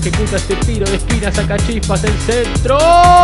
ejecuta ese tiro de esquina, saca chispas, el centro.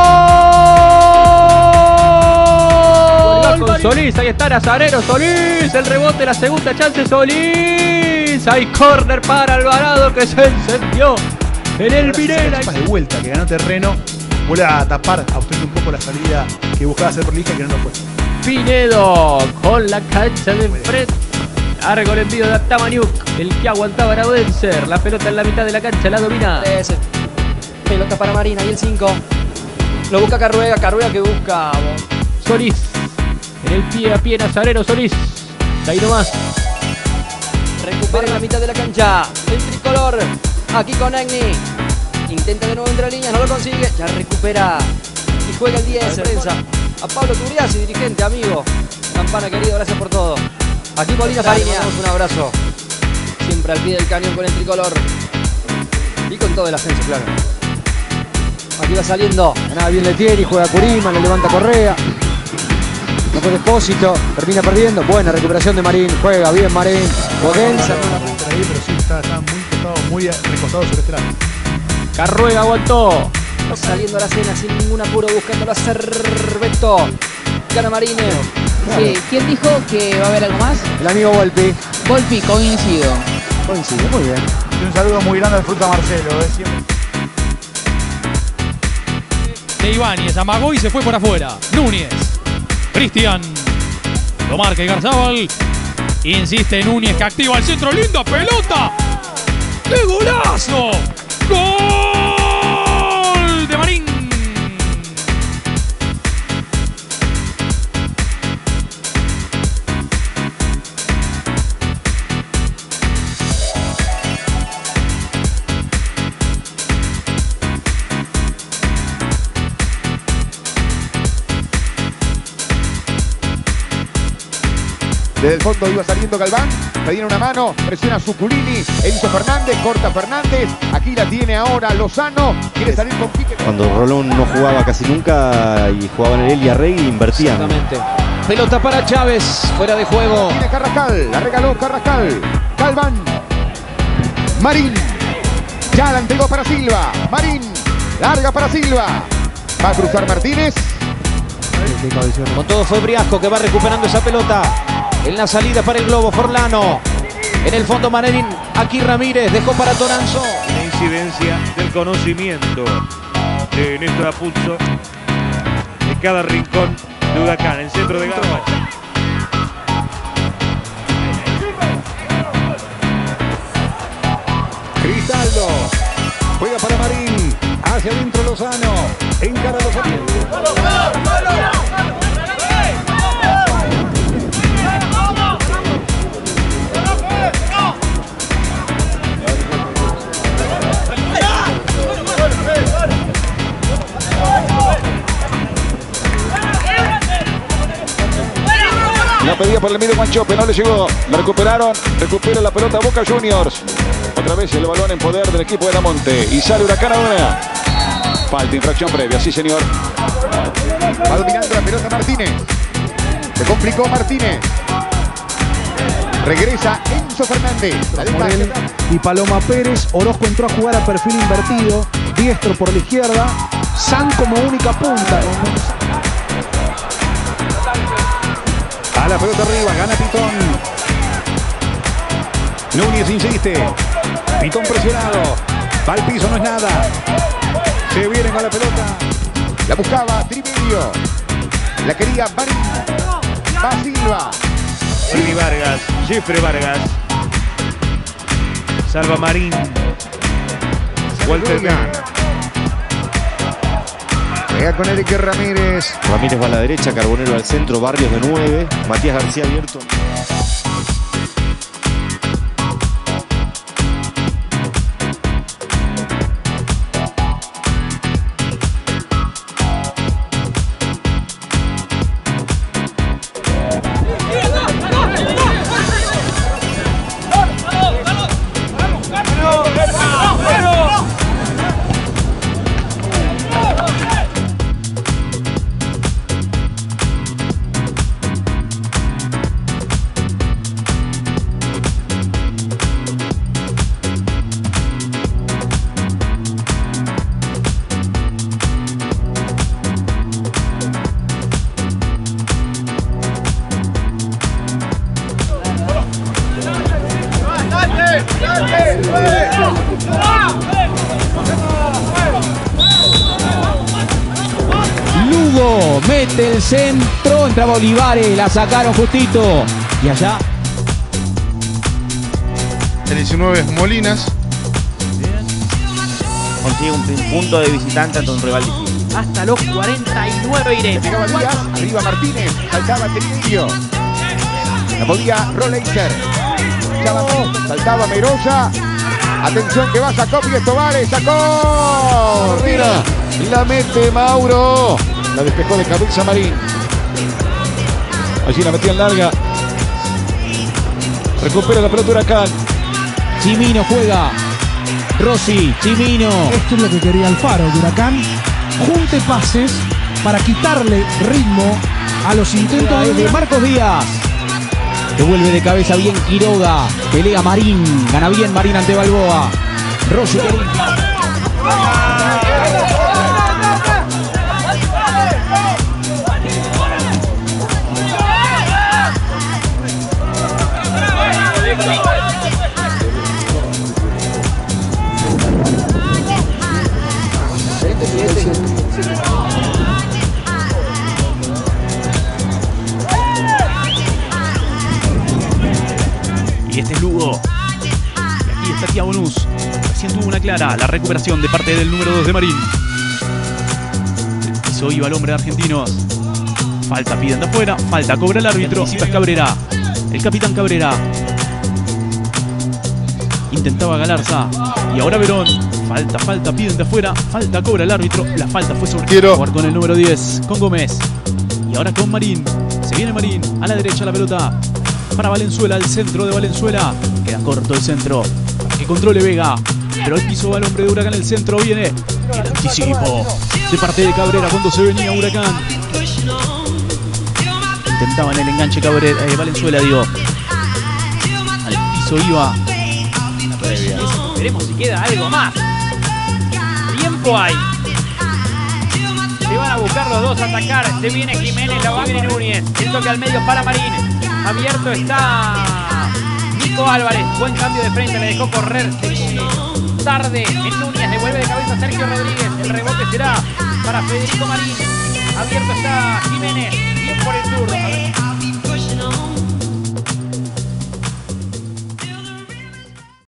¡Gol! Con Solís, ahí está Nazareno, Solís, el rebote, la segunda chance, Solís. Hay córner para Alvarado que se encendió en el Pinela. De vuelta, que ganó terreno, vuelve a tapar, a obtener un poco la salida que buscaba hacer prolija y que no lo fue. Pinedo con la cancha de enfrente. Largo el envío de Atamaniuk, el que aguantaba era vencer. La pelota en la mitad de la cancha, la domina. Pelota para Marín, ahí el 5. Lo busca Carruega, Carruega que busca Solís. En el pie a pie Nazareno, Solís. Ahí nomás. Recupera en la mitad de la cancha. El tricolor. Aquí con Egni. Intenta de nuevo entre líneas, no lo consigue. Ya recupera. Y juega el 10. Prensa. A Pablo Turiasi, dirigente, amigo. Campana querido, gracias por todo. Aquí Molina Fariña, un abrazo. Siempre al pie del cañón con el tricolor. Y con todo el ascenso, claro. Aquí va saliendo. Ganaba bien Letieri, juega Curima, le levanta Correa. No fue Depósito, termina perdiendo. Buena recuperación de Marín, juega bien Marín. Potenza. Pero sí, está muy tocado, muy recostado sobre este lado. Carruega aguantó. Saliendo a la cena sin ningún apuro, buscando a Cerveto. Gana Marín. Sí. ¿Quién dijo que va a haber algo más? El amigo Volpi. Volpi, coincido. Coincide, muy bien. Y un saludo muy grande al Fruta Marcelo. Siempre. De Ibáñez, amagó y se fue por afuera. Núñez. Cristian. Lo marca Igarzábal. Insiste Núñez que activa el centro. ¡Linda pelota! ¡Qué golazo! ¡Gol de Marín! Desde el fondo iba saliendo Galván, pedía una mano, presiona a Zuculini, Enzo Fernández, corta Fernández, aquí la tiene ahora Lozano, quiere salir con pique. Cuando Rolón no jugaba casi nunca y jugaban en él y Arregui, invertían. Exactamente. Pelota para Chávez, fuera de juego. Tiene Carrascal, la regaló Carrascal, Galván, Marín, ya la entregó para Silva, Marín, larga para Silva, va a cruzar Martínez. Con todo fue Briasco que va recuperando esa pelota. En la salida para el globo, Forlano. En el fondo Marín, aquí Ramírez, dejó para Toranzo. La incidencia del conocimiento de Néstor Apuzzo de cada rincón de Huracán, el centro de Garba. Cristaldo, juega para Marín, hacia adentro Lozano, encara Lozano. La pedía por el medio Guanchope, no le llegó. La recuperaron, recupera la pelota Boca Juniors. Otra vez el balón en poder del equipo de Damonte. Y sale Huracán ahora. Falta, infracción previa, sí señor. Va dominando la pelota Martínez. Se complicó Martínez. Regresa Enzo Fernández. Morel y Paloma Pérez. Orozco entró a jugar a perfil invertido. Diestro por la izquierda. San como única punta. A la pelota arriba, gana Pitón. Núñez insiste. Pitón presionado. Va al piso, no es nada. Se viene con la pelota. La buscaba Trimedio. La quería Marín. Va Silva. Rini Vargas, Jeffrey Vargas. Salva Marín. Walter Gunn. Juega con Eric Ramírez. Ramírez va a la derecha, Carbonero al centro, Barrios de 9, Matías García abierto. mete el centro, entraba Olivares, la sacaron justito. Y allá El 19 es Molinas. Consigue un punto de visitante ante un rival difícil. Hasta los 49 iremos. Llegaba Díaz, arriba Martínez, saltaba Trinillo. La podía Roleiser. Saltaba Merosa. Atención que va, sacó Píez Tovares, sacó. Mira, la mete Mauro. La despejó de cabeza Marín. Allí la metía en larga. Recupera la pelota Huracán. Chimino juega. Rossi, Chimino. Esto es lo que quería Alfaro, de Huracán. Junte pases para quitarle ritmo a los intentos de Marcos Díaz. Devuelve de cabeza bien Quiroga. Pelea Marín. Gana bien Marín ante Balboa. Rossi que limpia. Y este es Lugo. Y aquí está Thiago Nus. Recién tuvo una clara. La recuperación de parte del número 2 de Marín. El piso iba el hombre de Argentinos. Falta piden de afuera. Falta cobra el árbitro. Es Cabrera. El capitán Cabrera. Intentaba Galarza. Y ahora Verón. Falta piden de afuera. Falta cobra el árbitro. La falta fue sobre jugar con el número 10. Con Gómez. Y ahora con Marín. Se viene Marín. A la derecha la pelota. Para Valenzuela, al centro de Valenzuela. Queda corto el centro. Para que controle Vega. Pero el piso va el hombre de Huracán. El centro viene. El anticipo de parte de Cabrera cuando se venía Huracán. Intentaban el enganche Cabrera, Valenzuela, digo. Al piso iba. Veremos si queda algo más. Tiempo hay. Se van a buscar los dos a atacar. Se viene Jiménez, la va a venir Núñez. El toque al medio para Marín. Abierto está Nico Álvarez. Buen cambio de frente, le dejó correr tarde en Núñez. Devuelve de cabeza a Sergio Rodríguez. El rebote será para Federico Marín. Abierto está Jiménez. Bien por el zurdo.